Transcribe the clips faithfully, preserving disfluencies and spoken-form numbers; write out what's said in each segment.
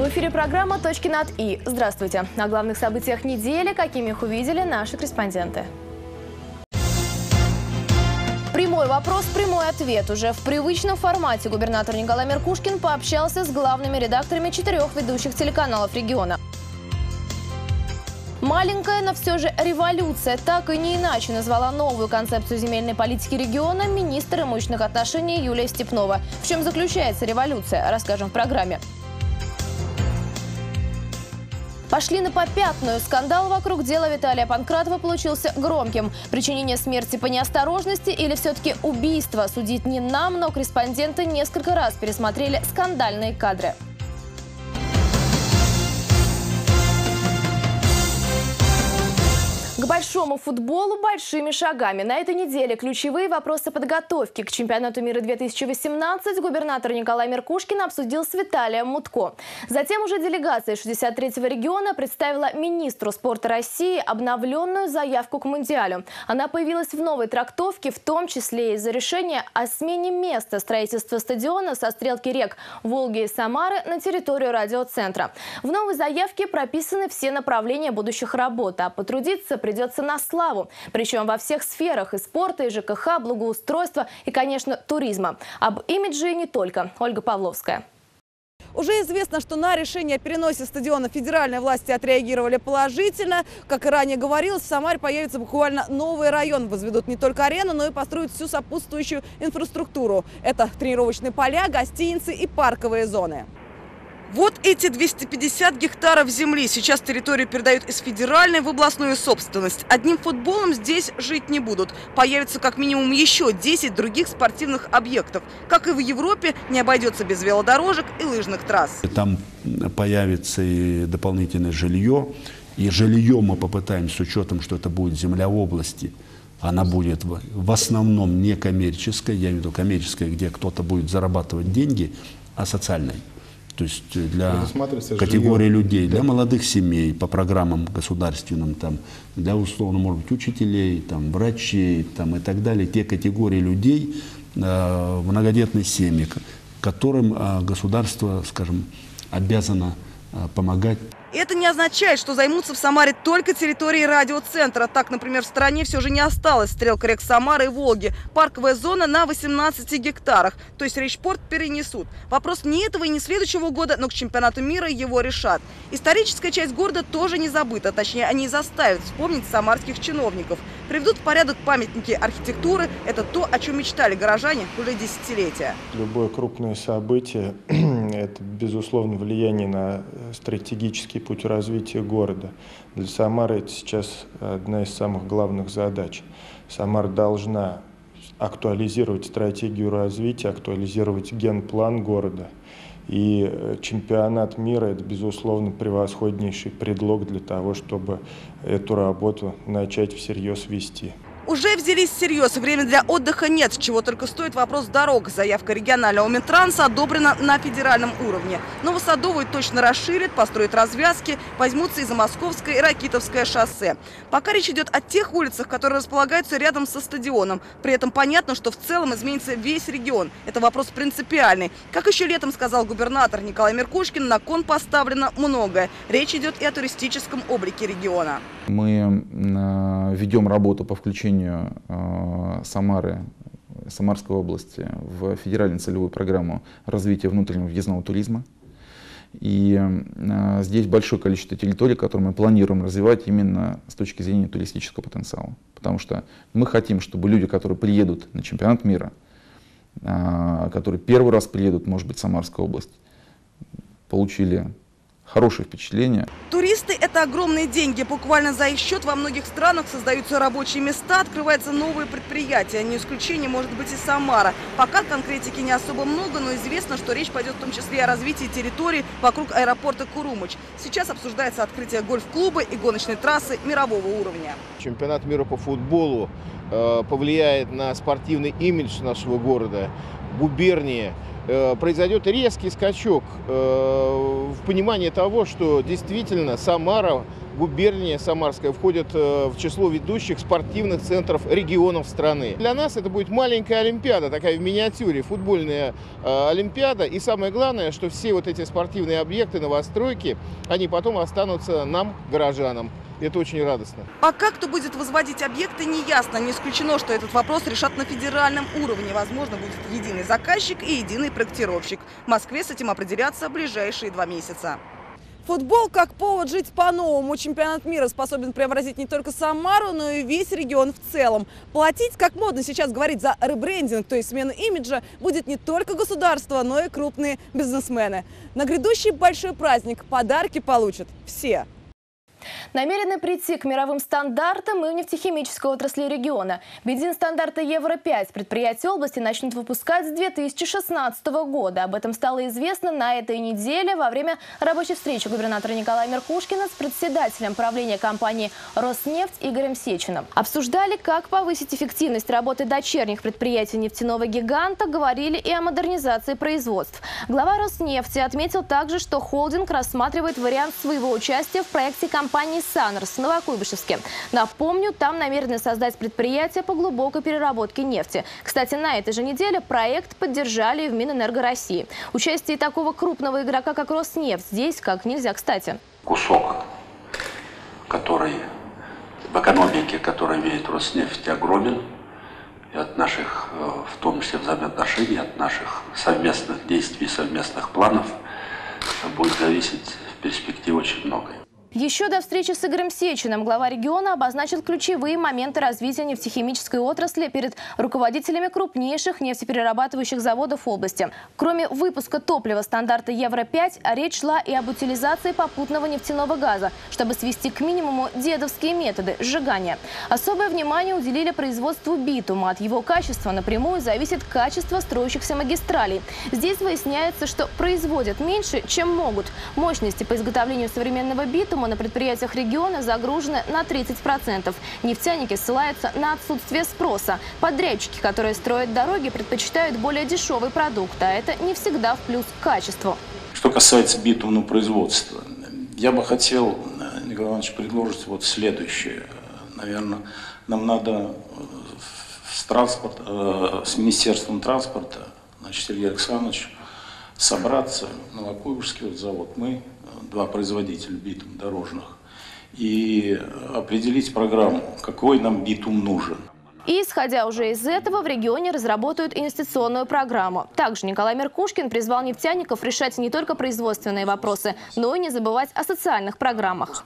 В эфире программа «Точки над И». Здравствуйте. О главных событиях недели, какими их увидели наши корреспонденты. Прямой вопрос, прямой ответ. Уже в привычном формате губернатор Николай Меркушкин пообщался с главными редакторами четырех ведущих телеканалов региона. Маленькая, но все же революция. Так и не иначе назвала новую концепцию земельной политики региона министр имущественных отношений Юлия Степнова. В чем заключается революция, расскажем в программе. Пошли на попятную. Скандал вокруг дела Виталия Панкратова получился громким. Причинение смерти по неосторожности или все-таки убийство? Судить не нам, но корреспонденты несколько раз пересмотрели скандальные кадры. К большому футболу большими шагами. На этой неделе ключевые вопросы подготовки к чемпионату мира две тысячи восемнадцать губернатор Николай Меркушкин обсудил с Виталием Мутко. Затем уже делегация шестьдесят третьего региона представила министру спорта России обновленную заявку к Мундиалю. Она появилась в новой трактовке, в том числе из-за решения о смене места строительства стадиона со стрелки рек Волги и Самары на территорию радиоцентра. В новой заявке прописаны все направления будущих работ, а потрудиться придется Придется на славу. Причем во всех сферах: и спорта, и ЖКХ, благоустройства, и, конечно, туризма. Об имидже и не только. Ольга Павловская. Уже известно, что на решение о переносе стадиона федеральные власти отреагировали положительно. Как и ранее говорилось, в Самаре появится буквально новый район. Возведут не только арену, но и построят всю сопутствующую инфраструктуру. Это тренировочные поля, гостиницы и парковые зоны. Вот эти двести пятьдесят гектаров земли сейчас территорию передают из федеральной в областную собственность. Одним футболом здесь жить не будут. Появится как минимум еще десять других спортивных объектов. Как и в Европе, не обойдется без велодорожек и лыжных трасс. Там появится и дополнительное жилье. И жилье мы попытаемся, с учетом, что это будет земля области. Она будет в основном не коммерческая, я имею в виду коммерческая, где кто-то будет зарабатывать деньги, а социальной. То есть для категории людей, для молодых семей, по программам государственным, там, для условно, может быть, учителей, там, врачей там, и так далее, те категории людей, э, многодетные семьи, которым э, государство, скажем, обязано э, помогать. Это не означает, что займутся в Самаре только территорией радиоцентра. Так, например, в стране все же не осталось стрелка рек Самары и Волги. Парковая зона на восемнадцати гектарах. То есть речпорт перенесут. Вопрос не этого и не следующего года, но к чемпионату мира его решат. Историческая часть города тоже не забыта. Точнее, они заставят вспомнить самарских чиновников. Приведут в порядок памятники архитектуры. Это то, о чем мечтали горожане уже десятилетия. Любое крупное событие – это, безусловно, влияние на стратегический путь развития города. Для Самары это сейчас одна из самых главных задач. Самара должна актуализировать стратегию развития, актуализировать генплан города. И чемпионат мира – это, безусловно, превосходнейший предлог для того, чтобы эту работу начать всерьез вести. Уже взялись всерьез, время для отдыха нет, чего только стоит вопрос дорог. Заявка регионального Минтранса одобрена на федеральном уровне. Новосадовую точно расширят, построят развязки, возьмутся и за Московское и Ракитовское шоссе. Пока речь идет о тех улицах, которые располагаются рядом со стадионом. При этом понятно, что в целом изменится весь регион. Это вопрос принципиальный. Как еще летом сказал губернатор Николай Меркушкин, на кон поставлено многое. Речь идет и о туристическом облике региона. Мы ведем работу по включению Самары, Самарской области в федеральную целевую программу развития внутреннего въездного туризма. И здесь большое количество территорий, которые мы планируем развивать именно с точки зрения туристического потенциала. Потому что мы хотим, чтобы люди, которые приедут на чемпионат мира, которые первый раз приедут, может быть, в Самарскую область, получили хорошее впечатление. Туристы – это огромные деньги. Буквально за их счет во многих странах создаются рабочие места, открываются новые предприятия. Не исключение может быть и Самара. Пока конкретики не особо много, но известно, что речь пойдет в том числе и о развитии территории вокруг аэропорта Курумыч. Сейчас обсуждается открытие гольф-клуба и гоночной трассы мирового уровня. Чемпионат мира по футболу э, повлияет на спортивный имидж нашего города. Губернии э, произойдет резкий скачок э, в понимании того, что действительно Самара, губерния Самарская, входит э, в число ведущих спортивных центров регионов страны. Для нас это будет маленькая олимпиада, такая в миниатюре, футбольная э, олимпиада. И самое главное, что все вот эти спортивные объекты, новостройки, они потом останутся нам, горожанам. Это очень радостно. Пока кто будет возводить объекты, не ясно. Не исключено, что этот вопрос решат на федеральном уровне. Возможно, будет единый заказчик и единый проектировщик. В Москве с этим определятся в ближайшие два месяца. Футбол как повод жить по-новому. Чемпионат мира способен преобразить не только Самару, но и весь регион в целом. Платить, как модно сейчас говорить, за ребрендинг, то есть смену имиджа, будет не только государство, но и крупные бизнесмены. На грядущий большой праздник подарки получат все. Намерены прийти к мировым стандартам и в нефтехимической отрасли региона. Бензин стандарта Евро пять предприятия области начнут выпускать с две тысячи шестнадцатого года. Об этом стало известно на этой неделе во время рабочей встречи губернатора Николая Меркушкина с председателем правления компании «Роснефть» Игорем Сечиным. Обсуждали, как повысить эффективность работы дочерних предприятий нефтяного гиганта, говорили и о модернизации производств. Глава «Роснефти» отметил также, что холдинг рассматривает вариант своего участия в проекте компании компании «Санрс» в Новокуйбышевске. Напомню, там намерены создать предприятие по глубокой переработке нефти. Кстати, на этой же неделе проект поддержали в Минэнерго России. Участие такого крупного игрока, как «Роснефть», здесь как нельзя кстати. Кусок, который в экономике, который имеет «Роснефть», огромен. И от наших, в том числе взаимоотношений, от наших совместных действий, совместных планов будет зависеть в перспективе очень многое. Еще до встречи с Игорем Сечиным глава региона обозначил ключевые моменты развития нефтехимической отрасли перед руководителями крупнейших нефтеперерабатывающих заводов области. Кроме выпуска топлива стандарта Евро пять, речь шла и об утилизации попутного нефтяного газа, чтобы свести к минимуму дедовские методы сжигания. Особое внимание уделили производству битума. От его качества напрямую зависит качество строящихся магистралей. Здесь выясняется, что производят меньше, чем могут. Мощности по изготовлению современного битума на предприятиях региона загружены на тридцать процентов. Нефтяники ссылаются на отсутствие спроса. Подрядчики, которые строят дороги, предпочитают более дешевый продукт, а это не всегда в плюс к качеству. Что касается битумного производства, я бы хотел, Николай Иванович, предложить вот следующее. Наверное, нам надо с, транспорт, э, с Министерством транспорта, значит, Сергей Александрович, собраться на Новокуйбышевский вот завод. Мы два производителя битум дорожных, и определить программу, какой нам битум нужен. И, исходя уже из этого, в регионе разработают инвестиционную программу. Также Николай Меркушкин призвал нефтяников решать не только производственные вопросы, но и не забывать о социальных программах.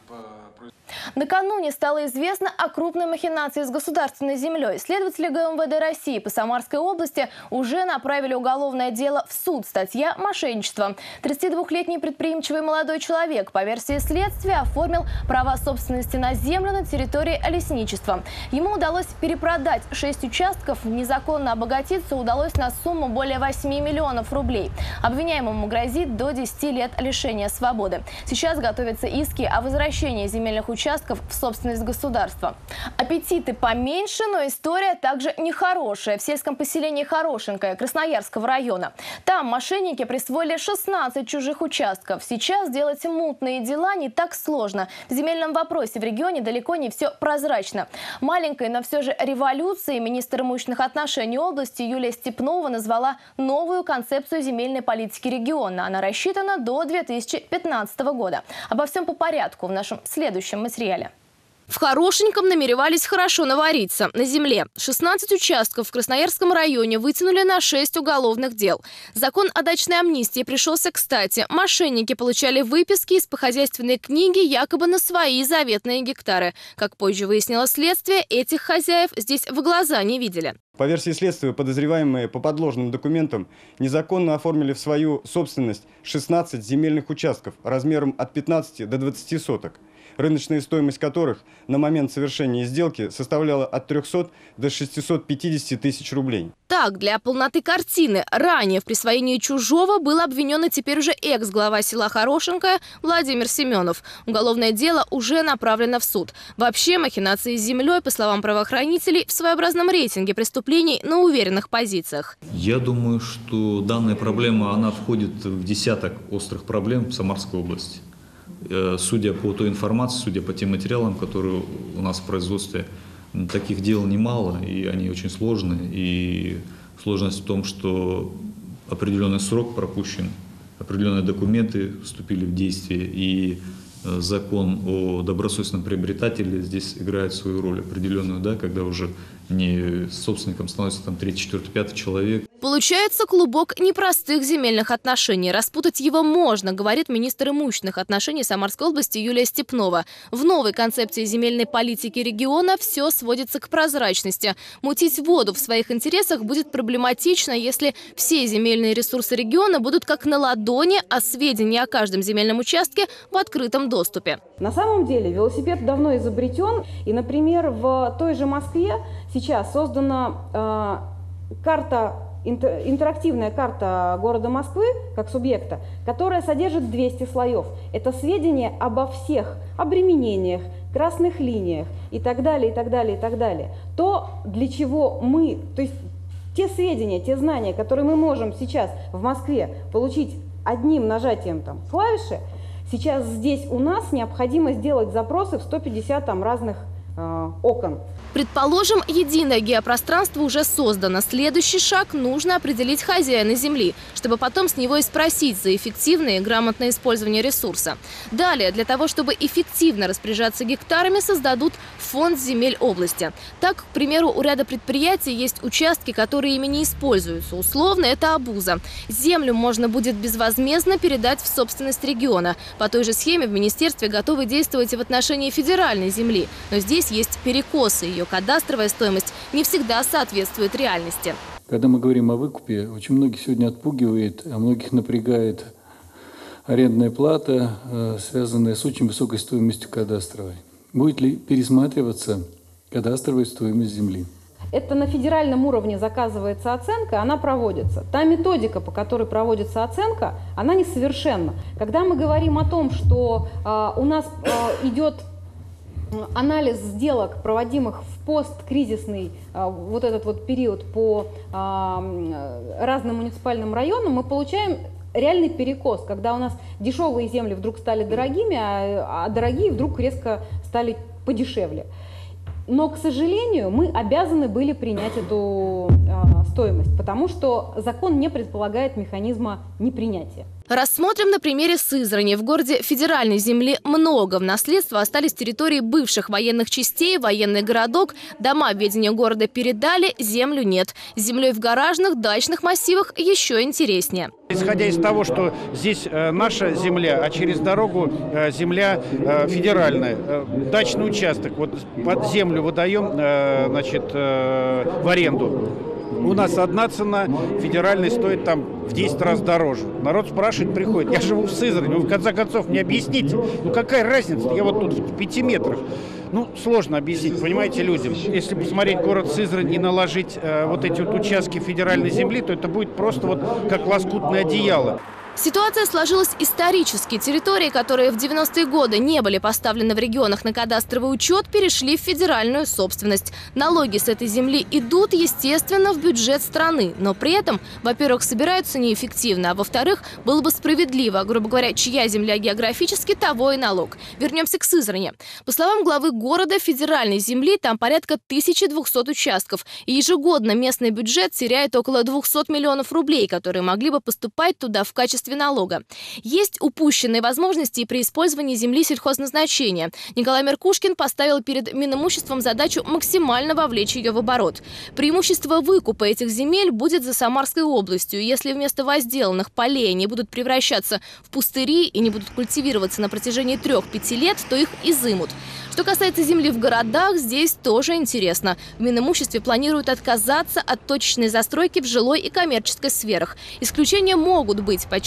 Накануне стало известно о крупной махинации с государственной землей. Следователи гэ эм вэ дэ России по Самарской области уже направили уголовное дело в суд. Статья «Мошенничество». тридцатидвухлетний предприимчивый молодой человек, по версии следствия, оформил права собственности на землю на территории лесничества. Ему удалось перепродать шесть участков, незаконно обогатиться удалось на сумму более восьми миллионов рублей. Обвиняемому грозит до десяти лет лишения свободы. Сейчас готовятся иски о возвращении земельных участков участков в собственность государства. Аппетиты поменьше, но история также нехорошая. В сельском поселении Хорошенькое Красноярского района. Там мошенники присвоили шестнадцать чужих участков. Сейчас делать мутные дела не так сложно. В земельном вопросе в регионе далеко не все прозрачно. Маленькой, но все же революцией министр имущественных отношений области Юлия Степнова назвала новую концепцию земельной политики региона. Она рассчитана до две тысячи пятнадцатого года. Обо всем по порядку в нашем следующем материале. В Хорошеньком намеревались хорошо навариться. На земле шестнадцать участков в Красноярском районе вытянули на шесть уголовных дел. Закон о дачной амнистии пришелся кстати. Мошенники получали выписки из хозяйственной книги якобы на свои заветные гектары. Как позже выяснило следствие, этих хозяев здесь в глаза не видели. По версии следствия, подозреваемые по подложным документам незаконно оформили в свою собственность шестнадцать земельных участков размером от пятнадцати до двадцати соток. рыночная стоимость которых на момент совершения сделки составляла от трёхсот до шестисот пятидесяти тысяч рублей. Так, для полноты картины, ранее в присвоении чужого был обвинен и теперь уже экс-глава села Хорошенькое Владимир Семенов. Уголовное дело уже направлено в суд. Вообще, махинации с землей, по словам правоохранителей, в своеобразном рейтинге преступлений на уверенных позициях. Я думаю, что данная проблема, она входит в десяток острых проблем в Самарской области. Судя по той информации, судя по тем материалам, которые у нас в производстве, таких дел немало, и они очень сложные. И сложность в том, что определенный срок пропущен, определенные документы вступили в действие, и закон о добросовестном приобретателе здесь играет свою роль определенную, да, когда уже не собственником становится там третий, четвертый, пятый человек. Получается клубок непростых земельных отношений. Распутать его можно, говорит министр имущественных отношений Самарской области Юлия Степнова. В новой концепции земельной политики региона все сводится к прозрачности. Мутить воду в своих интересах будет проблематично, если все земельные ресурсы региона будут как на ладони, а сведения о каждом земельном участке в открытом доступе. На самом деле велосипед давно изобретен. И, например, в той же Москве сейчас создана э, карта, интерактивная карта города Москвы как субъекта, которая содержит двести слоев. Это сведения обо всех обременениях, красных линиях и так далее, и так далее, и так далее. То, для чего мы, то есть те сведения, те знания, которые мы можем сейчас в Москве получить одним нажатием там, клавиши, сейчас здесь у нас необходимо сделать запросы в сто пятьдесят там, разных э, окон. Предположим, единое геопространство уже создано. Следующий шаг – нужно определить хозяина земли, чтобы потом с него и спросить за эффективное и грамотное использование ресурса. Далее, для того, чтобы эффективно распоряжаться гектарами, создадут фонд земель области. Так, к примеру, у ряда предприятий есть участки, которые ими не используются. Условно, это обуза. Землю можно будет безвозмездно передать в собственность региона. По той же схеме в министерстве готовы действовать и в отношении федеральной земли. Но здесь есть перекосы. Ее кадастровая стоимость не всегда соответствует реальности. Когда мы говорим о выкупе, очень многих сегодня отпугивает, а многих напрягает арендная плата, связанная с очень высокой стоимостью кадастровой. Будет ли пересматриваться кадастровая стоимость земли? Это на федеральном уровне заказывается оценка, она проводится. Та методика, по которой проводится оценка, она несовершенна. Когда мы говорим о том, что э, у нас э, идет анализ сделок, проводимых в посткризисный а, вот этот вот период по а, разным муниципальным районам, мы получаем реальный перекос, когда у нас дешевые земли вдруг стали дорогими, а, а дорогие вдруг резко стали подешевле. Но, к сожалению, мы обязаны были принять эту а, стоимость, потому что закон не предполагает механизма непринятия. Рассмотрим на примере Сызрани. В городе федеральной земли много. В наследство остались территории бывших военных частей, военный городок. Дома в ведение города передали, землю нет. С землей в гаражных, дачных массивах еще интереснее. Исходя из того, что здесь э, наша земля, а через дорогу э, земля э, федеральная, э, дачный участок, вот под землю выдаем э, значит, э, в аренду. У нас одна цена, федеральная стоит там в десять раз дороже. Народ спрашивает, приходит, я живу в Сызрани, вы в конце концов мне объясните, ну какая разница, я вот тут в пяти метрах. Ну, сложно объяснить, понимаете, людям. Если посмотреть город Сызрань и наложить э, вот эти вот участки федеральной земли, то это будет просто вот как лоскутное одеяло. Ситуация сложилась исторически. Территории, которые в девяностые годы не были поставлены в регионах на кадастровый учет, перешли в федеральную собственность. Налоги с этой земли идут, естественно, в бюджет страны. Но при этом, во-первых, собираются неэффективно, а во-вторых, было бы справедливо. Грубо говоря, чья земля географически, того и налог. Вернемся к Сызрани. По словам главы города, федеральной земли там порядка тысячи двухсот участков. И ежегодно местный бюджет теряет около двухсот миллионов рублей, которые могли бы поступать туда в качестве налога. Есть упущенные возможности и при использовании земли сельхозназначения. Николай Меркушкин поставил перед Минимуществом задачу максимально вовлечь ее в оборот. Преимущество выкупа этих земель будет за Самарской областью. Если вместо возделанных полей они будут превращаться в пустыри и не будут культивироваться на протяжении трех-пяти лет, то их изымут. Что касается земли в городах, здесь тоже интересно. В Минимуществе планируют отказаться от точечной застройки в жилой и коммерческой сферах. Исключения могут быть, подчеркивает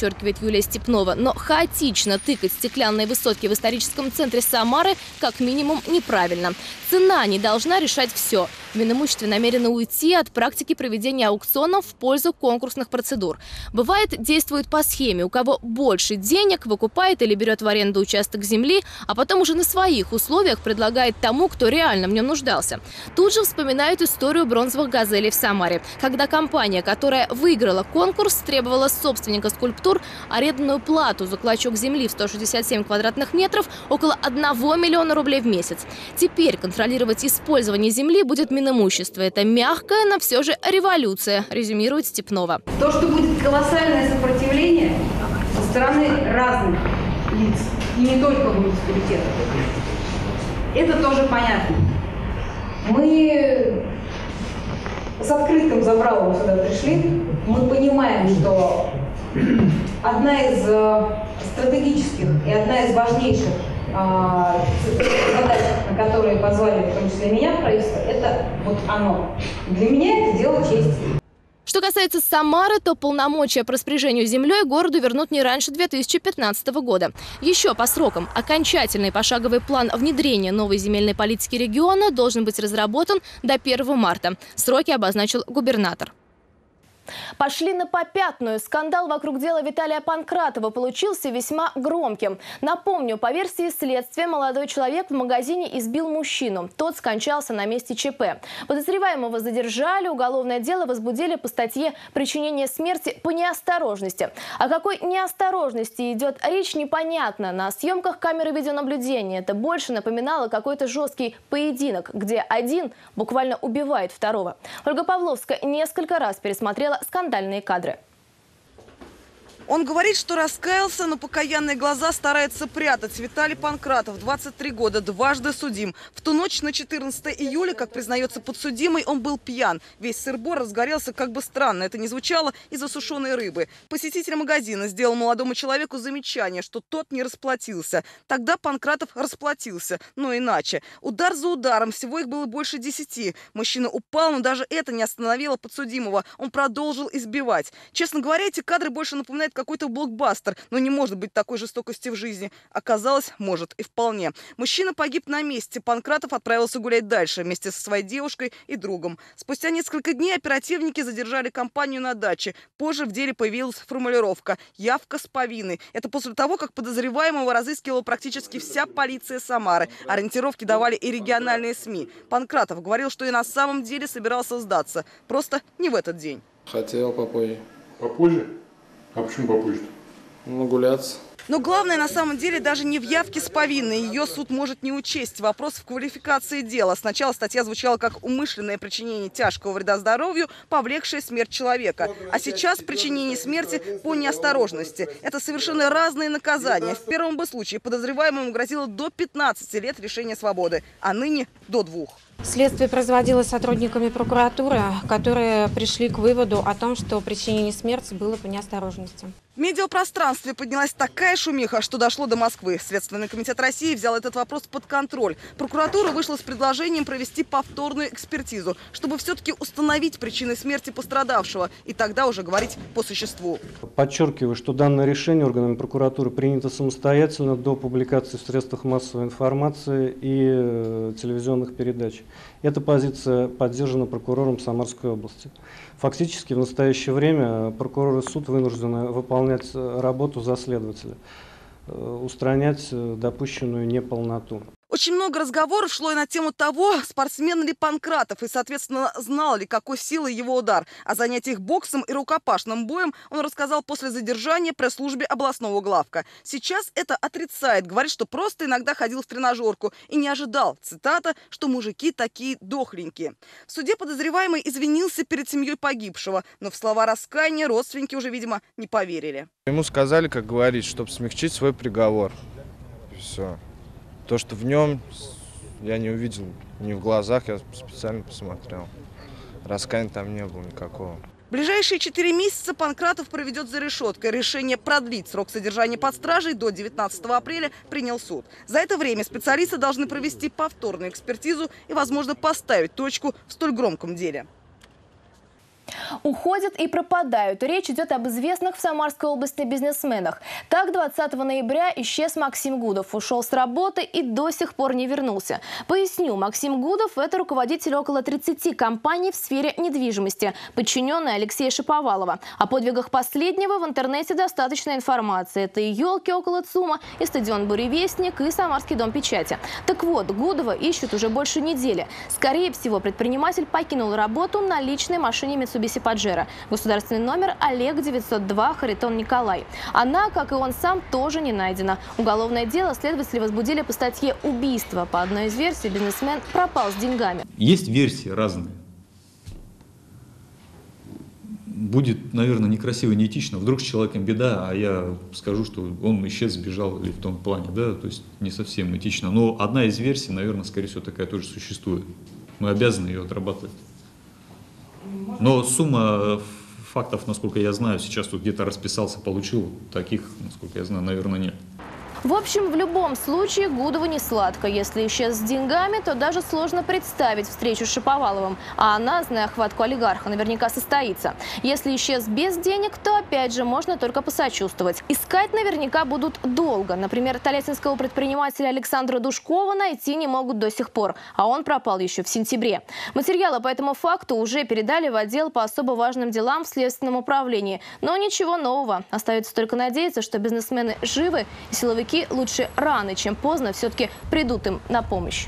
подчеркивает Юлия Степнова. Но хаотично тыкать стеклянные высотки в историческом центре Самары как минимум неправильно. Цена не должна решать все. В Минимуществе намерены уйти от практики проведения аукционов в пользу конкурсных процедур. Бывает, действует по схеме. У кого больше денег, выкупает или берет в аренду участок земли, а потом уже на своих условиях предлагает тому, кто реально в нем нуждался. Тут же вспоминают историю бронзовых «Газелей» в Самаре, когда компания, которая выиграла конкурс, требовала с собственника скульптур арендную плату за клочок земли в сто шестьдесят семь квадратных метров около одного миллиона рублей в месяц. Теперь контролировать использование земли будет Минимущество. Это мягкая, но все же революция, резюмирует Степнова. То, что будет колоссальное сопротивление со стороны разных лиц, и не только муниципалитета, это тоже понятно. Мы с открытым забралом сюда пришли. Мы понимаем, что одна из стратегических и одна из важнейших задач, на которые позвали в том числе меня в правительство, это вот оно. Для меня это дело чести. Что касается Самары, то полномочия по распоряжению землей городу вернут не раньше две тысячи пятнадцатого года. Еще по срокам. Окончательный пошаговый план внедрения новой земельной политики региона должен быть разработан до первого марта. Сроки обозначил губернатор. Пошли на попятную. Скандал вокруг дела Виталия Панкратова получился весьма громким. Напомню, по версии следствия, молодой человек в магазине избил мужчину. Тот скончался на месте ЧП. Подозреваемого задержали, уголовное дело возбудили по статье «Причинение смерти по неосторожности». О какой неосторожности идет речь, непонятно. На съемках камеры видеонаблюдения это больше напоминало какой-то жесткий поединок, где один буквально убивает второго. Ольга Павловская несколько раз пересмотрела скандальные кадры. Он говорит, что раскаялся, но покаянные глаза старается прятать. Виталий Панкратов, двадцать три года, дважды судим. В ту ночь на четырнадцатое июля, как признается подсудимый, он был пьян. Весь сыр-бор разгорелся, как бы странно. Это не звучало из-за сушеной рыбы. Посетитель магазина сделал молодому человеку замечание, что тот не расплатился. Тогда Панкратов расплатился, но иначе. Удар за ударом, всего их было больше десяти. Мужчина упал, но даже это не остановило подсудимого. Он продолжил избивать. Честно говоря, эти кадры больше напоминают какой-то блокбастер, но не может быть такой жестокости в жизни. Оказалось, может и вполне. Мужчина погиб на месте. Панкратов отправился гулять дальше вместе со своей девушкой и другом. Спустя несколько дней оперативники задержали компанию на даче. Позже в деле появилась формулировка «явка с повинной». Это после того, как подозреваемого разыскивала практически вся полиция Самары. Ориентировки давали и региональные СМИ. Панкратов говорил, что и на самом деле собирался сдаться. Просто не в этот день. Хотел попозже. Попозже? А почему попозже? Нагуляться. Но главное на самом деле даже не в явке с повинной. Ее суд может не учесть. Вопрос в квалификации дела. Сначала статья звучала как умышленное причинение тяжкого вреда здоровью, повлекшее смерть человека. А сейчас причинение смерти по неосторожности. Это совершенно разные наказания. В первом бы случае подозреваемому грозило до пятнадцати лет лишения свободы, а ныне до двух. Следствие производилось сотрудниками прокуратуры, которые пришли к выводу о том, что причинение смерти было по неосторожности. В медиапространстве поднялась такая шумиха, что дошло до Москвы. Следственный комитет России взял этот вопрос под контроль. Прокуратура вышла с предложением провести повторную экспертизу, чтобы все-таки установить причины смерти пострадавшего и тогда уже говорить по существу. Подчеркиваю, что данное решение органами прокуратуры принято самостоятельно до публикации в средствах массовой информации и телевизионных передач. Эта позиция поддержана прокурором Самарской области. Фактически в настоящее время прокурор и суд вынуждены выполнять работу за следователя, устранять допущенную неполноту. Очень много разговоров шло и на тему того, спортсмен ли Панкратов и, соответственно, знал ли, какой силой его удар. О занятиях боксом и рукопашным боем он рассказал после задержания пресс-службе областного главка. Сейчас это отрицает, говорит, что просто иногда ходил в тренажерку и не ожидал, цитата, что мужики такие дохленькие. В суде подозреваемый извинился перед семьей погибшего, но в слова раскаяния родственники уже, видимо, не поверили. Ему сказали, как говорить, чтобы смягчить свой приговор. Все. То, что в нем, я не увидел ни в глазах, я специально посмотрел. Раскаяния там не было никакого. В ближайшие четыре месяца Панкратов проведет за решеткой. Решение продлить срок содержания под стражей до девятнадцатого апреля принял суд. За это время специалисты должны провести повторную экспертизу и, возможно, поставить точку в столь громком деле. Уходят и пропадают. Речь идет об известных в Самарской области бизнесменах. Так, двадцатого ноября исчез Максим Гудов. Ушел с работы и до сих пор не вернулся. Поясню, Максим Гудов – это руководитель около тридцати компаний в сфере недвижимости, подчиненный Алексея Шаповалова. О подвигах последнего в интернете достаточно информации. Это и елки около ЦУМа, и стадион «Буревестник», и Самарский дом печати. Так вот, Гудова ищут уже больше недели. Скорее всего, предприниматель покинул работу на личной машине Mitsubishi Паджеро. Государственный номер Олег девятьсот два, Харитон Николай. Она, как и он сам, тоже не найдена. Уголовное дело следователи возбудили по статье «Убийство». По одной из версий, бизнесмен пропал с деньгами. Есть версии разные. Будет, наверное, некрасиво и неэтично. Вдруг с человеком беда, а я скажу, что он исчез, сбежал или в том плане. Да? То есть не совсем этично. Но одна из версий, наверное, скорее всего, такая тоже существует. Мы обязаны ее отрабатывать. Но сумма фактов, насколько я знаю, сейчас тут где-то расписался, получил. Таких, насколько я знаю, наверное, нет. В общем, в любом случае Гудову не сладко. Если исчез с деньгами, то даже сложно представить встречу с Шаповаловым. А она, зная хватку олигарха, наверняка состоится. Если исчез без денег, то опять же можно только посочувствовать. Искать наверняка будут долго. Например, тольяттинского предпринимателя Александра Душкова найти не могут до сих пор. А он пропал еще в сентябре. Материалы по этому факту уже передали в отдел по особо важным делам в Следственном управлении. Но ничего нового. Остается только надеяться, что бизнесмены живы и силовики лучше рано, чем поздно все-таки придут им на помощь.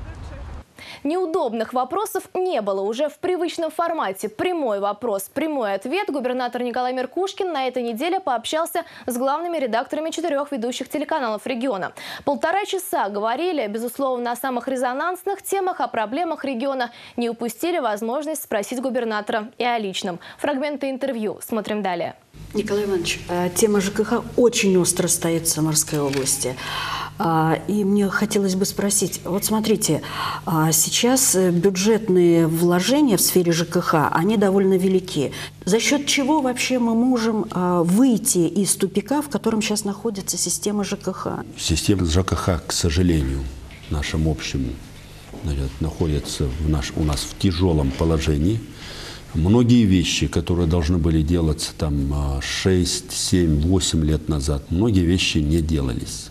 Неудобных вопросов не было. Уже в привычном формате прямой вопрос, прямой ответ губернатор Николай Меркушкин на этой неделе пообщался с главными редакторами четырех ведущих телеканалов региона. Полтора часа говорили, безусловно, о самых резонансных темах, о проблемах региона. Не упустили возможность спросить губернатора и о личном. Фрагменты интервью смотрим далее. Николай Иванович, тема ЖКХ очень остро стоит в Самарской области. И мне хотелось бы спросить, вот смотрите, сейчас бюджетные вложения в сфере ЖКХ, они довольно велики. За счет чего вообще мы можем выйти из тупика, в котором сейчас находится система ЖКХ? Система ЖКХ, к сожалению, нашему общему, находится в наш, у нас в тяжелом положении. Многие вещи, которые должны были делаться там шесть, семь, восемь лет назад, многие вещи не делались.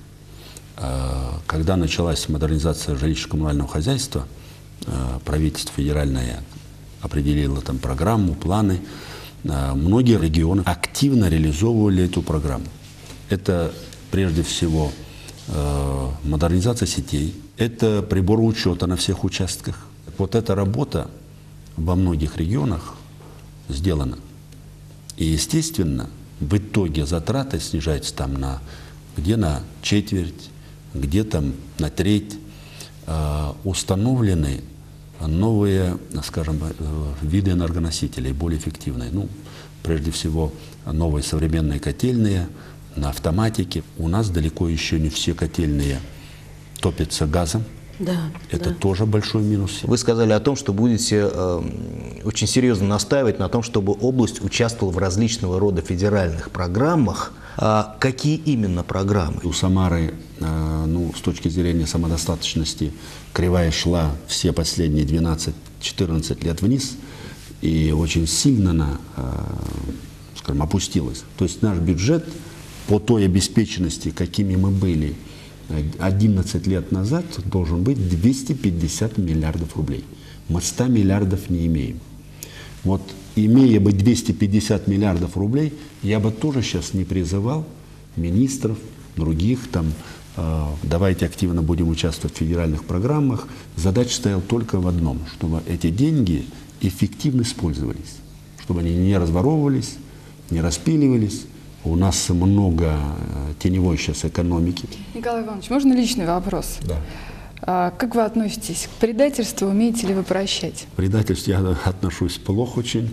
Когда началась модернизация жилищно-коммунального хозяйства, правительство федеральное определило там программу, планы, многие регионы активно реализовывали эту программу. Это прежде всего модернизация сетей, это приборы учета на всех участках. Вот эта работа во многих регионах сделано. И, естественно, в итоге затраты снижаются там на, где на четверть, где там на треть. Э, установлены новые, скажем, э, виды энергоносителей, более эффективные. Ну, прежде всего, новые современные котельные на автоматике. У нас далеко еще не все котельные топятся газом. Да, это да. тоже большой минус. Вы сказали о том, что будете э, очень серьезно настаивать на том, чтобы область участвовала в различного рода федеральных программах. А какие именно программы? У Самары, э, ну, с точки зрения самодостаточности, кривая шла все последние двенадцать-четырнадцать лет вниз и очень сильно она, э, скажем, опустилась. То есть наш бюджет по той обеспеченности, какими мы были одиннадцать лет назад, должен быть двести пятьдесят миллиардов рублей. Мы ста миллиардов не имеем. Вот, имея бы двести пятьдесят миллиардов рублей, я бы тоже сейчас не призывал министров, других, там, э, давайте активно будем участвовать в федеральных программах. Задача стояла только в одном, чтобы эти деньги эффективно использовались, чтобы они не разворовывались, не распиливались. У нас много теневой сейчас экономики. Николай Иванович, можно личный вопрос? Да. А, как вы относитесь к предательству? Умеете ли вы прощать? К предательству я отношусь плохо очень.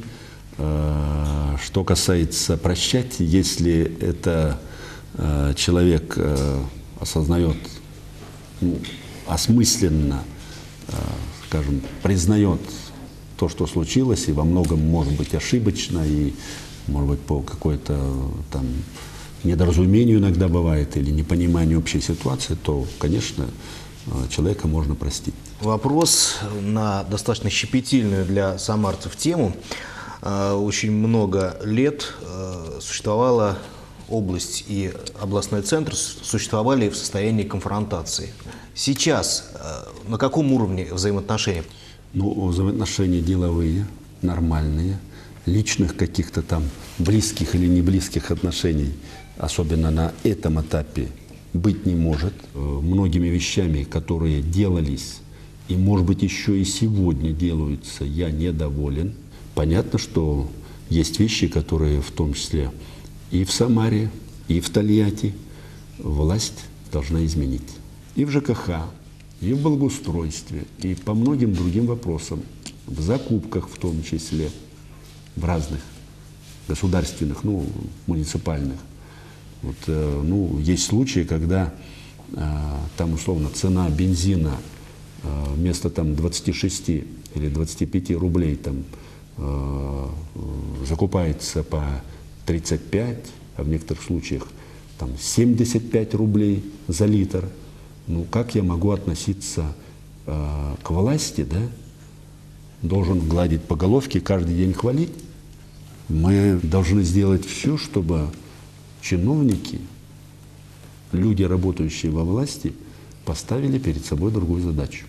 Что касается прощать, если это человек осознает, ну, осмысленно, скажем, признает то, что случилось, и во многом может быть ошибочно, и может быть, по какой-то там недоразумению иногда бывает или непониманию общей ситуации, то, конечно, человека можно простить. Вопрос на достаточно щепетильную для самарцев тему. очень много лет существовала область и областной центр существовали в состоянии конфронтации. Сейчас на каком уровне взаимоотношения? Ну, взаимоотношения деловые, нормальные, личных каких-то там близких или не близких отношений, особенно на этом этапе, быть не может. Многими вещами, которые делались и, может быть, еще и сегодня делаются, я недоволен. Понятно, что есть вещи, которые в том числе и в Самаре, и в Тольятти власть должна изменить. И в ЖКХ, и в благоустройстве, и по многим другим вопросам, в закупках в том числе, в разных государственных, ну, муниципальных. Вот, э, ну, есть случаи, когда э, там условно цена бензина э, вместо там двадцати шести или двадцати пяти рублей там э, закупается по тридцать пять, а в некоторых случаях там семьдесят пять рублей за литр. Ну, как я могу относиться э, к власти, да? Должен гладить по головке, каждый день хвалить. Мы должны сделать все, чтобы чиновники, люди, работающие во власти, поставили перед собой другую задачу.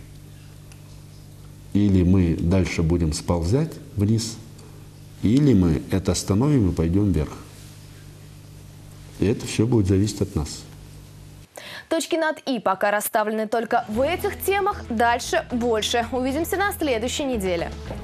Или мы дальше будем сползать вниз, или мы это остановим и пойдем вверх. И это все будет зависеть от нас. Точки над «и» пока расставлены только в этих темах. Дальше больше. Увидимся на следующей неделе.